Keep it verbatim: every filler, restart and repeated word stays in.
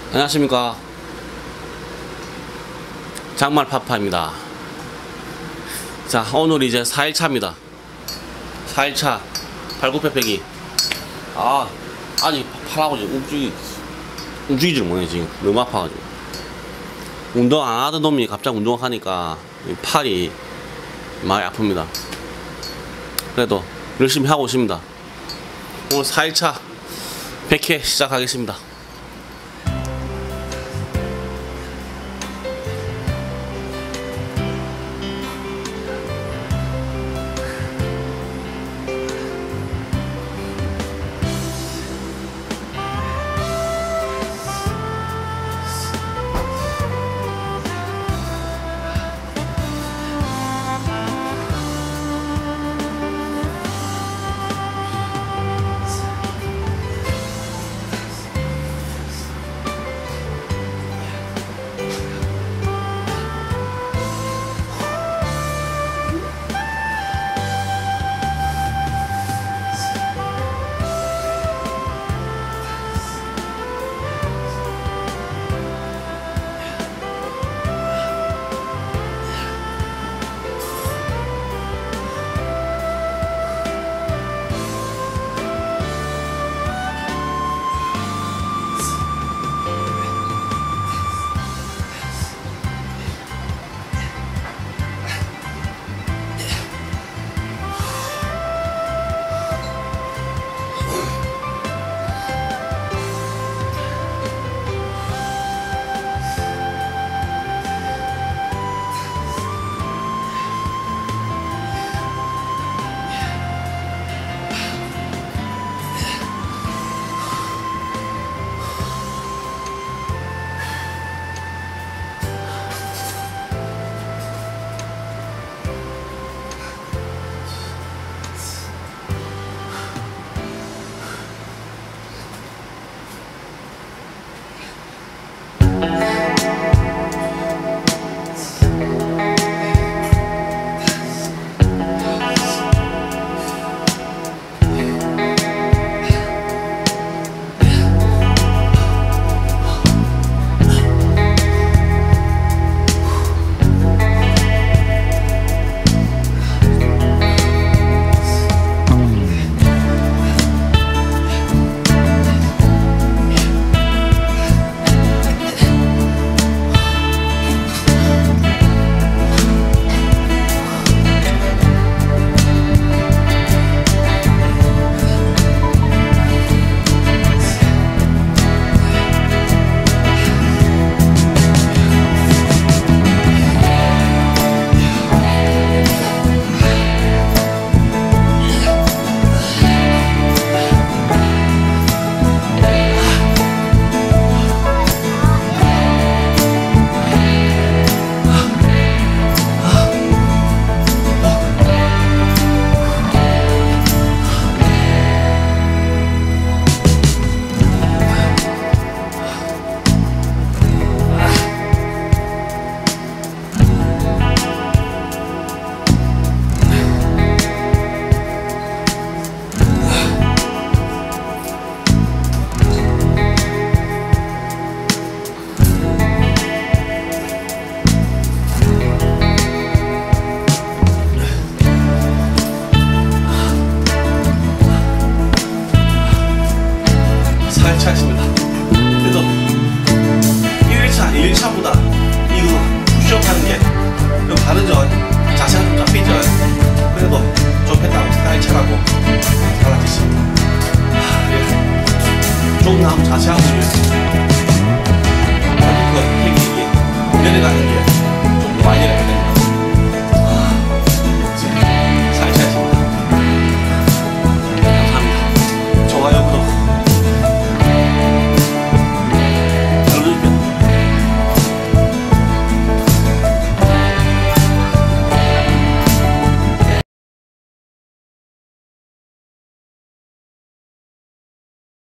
안녕하십니까, 장말 파파입니다. 자, 오늘 이제 사 일차입니다 사 일차 팔굽혀펴기. 아 아직 팔하고 지금 움직이 움직이지를 못해. 지금 너무 아파가지고. 운동 안 하던 놈이 갑자기 운동하니까 팔이 많이 아픕니다. 그래도 열심히 하고 있습니다. 오늘 사 일차 백 회 시작하겠습니다. 그래도 일 일차, 일 일차보다 이거 푸시업하는 게 좀 다르죠. 자세가 좀 잡히죠. 그래도 좀 했다고 사 일차라고 달라지십니다. 조금 더 자세하고 그 테크닉이 내려가는 게 좀 더 많이